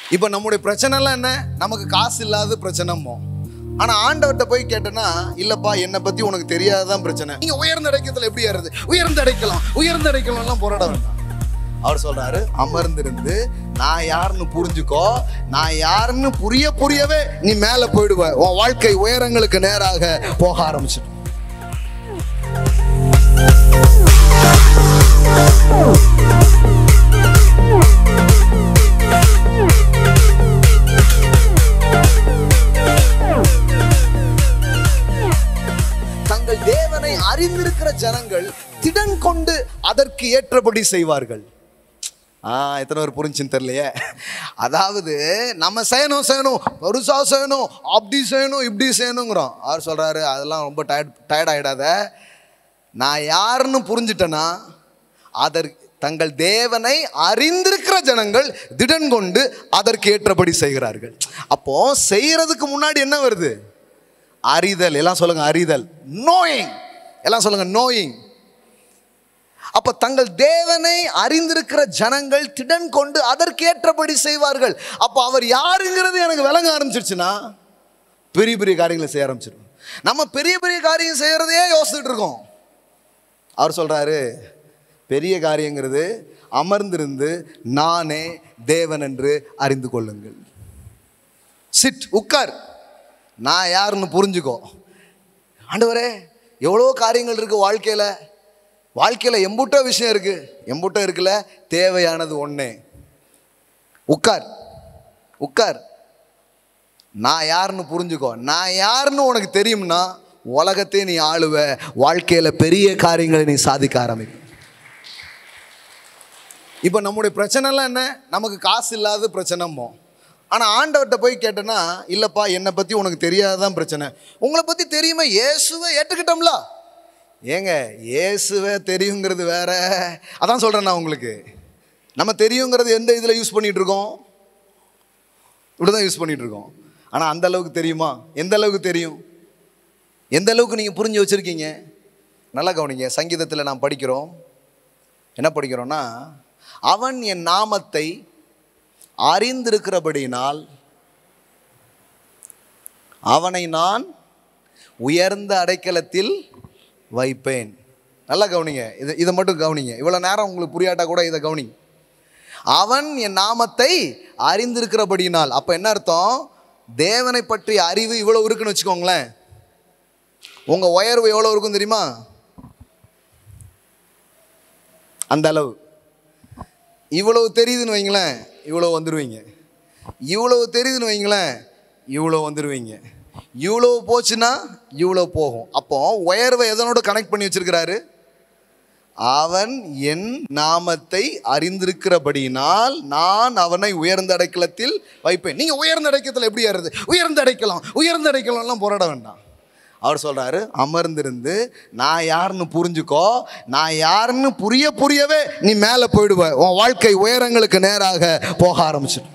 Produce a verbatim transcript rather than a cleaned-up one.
இப்போ நம்முடைய பிரச்சனைலாம் என்ன? நமக்கு காசு இல்லாத பிரச்சனைமோ. ஆனால் ஆண்டவர்கிட்ட போய் கேட்டேன்னா, இல்லைப்பா என்னை பற்றி உனக்கு தெரியாததான் பிரச்சனை. நீங்கள் உயர்ந்த அடைக்கத்தில் எப்படி ஏறுறது? உயர்ந்த அடைக்கலாம் உயர்ந்த அடைக்கலாம்லாம் போராட வேண்டாம். அவர் சொல்றாரு, அமர்ந்திருந்து நான் யாருன்னு புரிஞ்சுக்கோ. நான் யாருன்னு புரிய புரியவே நீ மேலே போயிடுவ. உன் வாழ்க்கை உயரங்களுக்கு நேராக போக ஆரம்பிச்சிடும். தங்கள் தேவனை அறிந்திருக்கிற ஜனங்கள் திடன் கொண்டு அதற்கு ஏற்றபடி செய்வார்கள். ஆஹ் எத்தனை பேர் புரிஞ்சுன்னு தெரியலையே. அதாவது நம்ம செய்யணும் செய்யணும் பெருசா செய்யணும், அப்படி செய்யணும் இப்படி செய்யணுங்கிறோம். அவர் சொல்றாரு, அதெல்லாம் ரொம்ப டயர்ட் டயர்ட் ஆகிடாத. நான் யாருன்னு புரிஞ்சுட்டேன்னா அதற்கு தங்கள் தேவனை அறிந்திருக்கிற ஜனங்கள் திடன் கொண்டு அதற்கு ஏற்றபடி செய்கிறார்கள். அப்போ செய்யறதுக்கு முன்னாடி என்ன வருது? அறிதல். எல்லாம் சொல்லுங்க அறிதல். நோயிங். எல்லாம் சொல்லுங்க நோயிங். அப்ப தங்கள் தேவனை அறிந்திருக்கிற ஜனங்கள் திடன் கொண்டு அதற்கேற்றபடி செய்வார்கள். அப்ப அவர் யாருங்கிறது எனக்கு விளங்க ஆரம்பிச்சிருச்சுன்னா பெரிய பெரிய காரியங்களை செய்ய ஆரம்பிச்சிடும். நம்ம பெரிய பெரிய காரியம் செய்யறதையே யோசிச்சுட்டு இருக்கோம். அவர் சொல்றாரு, பெரிய காரியங்கிறது அமர்ந்திருந்து நானே தேவன் என்று அறிந்து கொள்ளுங்கள். சிட், உட்கார், நான் யாருன்னு புரிஞ்சுக்கோ. ஆண்டவரே, எவ்வளோ காரியங்கள் இருக்கு வாழ்க்கையில். வாழ்க்கையில் எம்புட்டோ விஷயம் இருக்கு. எம்புட்டோ இருக்குல்ல, தேவையானது ஒன்றே. உட்கார் உட்கார் நான் யாருன்னு புரிஞ்சுக்கோ. நான் யாருன்னு உனக்கு தெரியும்னா உலகத்தை நீ ஆளுவ. வாழ்க்கையில் பெரிய காரியங்களை நீ சாதிக்க ஆரம்பிக்கும். இப்போ நம்முடைய பிரச்சனைலாம் என்ன? நமக்கு காசு இல்லாத பிரச்சனைமோ. ஆனால் ஆண்டவர்கிட்ட போய் கேட்டேன்னா, இல்லைப்பா என்னை பற்றி உனக்கு தெரியாததான் பிரச்சனை. உங்களை பற்றி தெரியுமா? இயேசுவை ஏற்றுக்கிட்டோம்ல. ஏங்க, இயேசுவை தெரியுங்கிறது வேற. அதான் சொல்கிறேன் நான் உங்களுக்கு. நம்ம தெரியுங்கிறது எந்த இதில் யூஸ் பண்ணிகிட்டு இருக்கோம்? இப்படி தான் யூஸ் பண்ணிகிட்டு இருக்கோம். ஆனால் அந்த அளவுக்கு தெரியுமா? எந்த அளவுக்கு தெரியும்? எந்த அளவுக்கு நீங்கள் புரிஞ்சு வச்சுருக்கீங்க? நல்லா கவனிங்க. சங்கீதத்தில் நாம் படிக்கிறோம். என்ன படிக்கிறோன்னா, அவன் என் நாமத்தை அறிந்திருக்கிறபடியினால் அவனை நான் உயர்ந்த அடைக்கலத்தில் வைப்பேன். நல்லா கவனிங்க. இது இதை மட்டும் கவனிங்க. இவ்வளோ நேரம் உங்களுக்கு புரியாட்டா கூட இதை கவனிங்க. அவன் என் நாமத்தை அறிந்திருக்கிறபடியினால். அப்போ என்ன அர்த்தம்? தேவனை பற்றிய அறிவு இவ்வளோ இருக்குன்னு வச்சுக்கோங்களேன். உங்கள் உயர்வு எவ்வளோ இருக்கும் தெரியுமா? அந்த அளவு. இவ்வளவு தெரியுதுன்னு வைங்களேன், இவ்வளோ வந்துடுவீங்க. இவ்வளவு தெரியுதுன்னு வைங்களேன், இவ்வளோ வந்துடுவீங்க. இவ்வளோ போச்சுன்னா இவ்வளோ போகும். அப்போ உயர்வை எதனோட கனெக்ட் பண்ணி வச்சிருக்கிறாரு? அவன் என் நாமத்தை அறிந்திருக்கிறபடியினால் நான் அவனை உயர்ந்த அடைக்கலத்தில் வைப்பேன். நீங்கள் உயர்ந்த அடைக்கலத்தில் எப்படி ஏறுறது? உயர்ந்த அடைக்கலாம் உயர்ந்த அடைக்கலாம்லாம் போராட வேண்டாம். அவர் சொல்றாரு, அமர்ந்திருந்து நான் யாருன்னு புரிஞ்சுக்கோ. நான் யாருன்னு புரிய புரியவே நீ மேலே போயிடுவ. உன் வாழ்க்கை உயரங்களுக்கு நேராக போக ஆரம்பிச்சிடும்.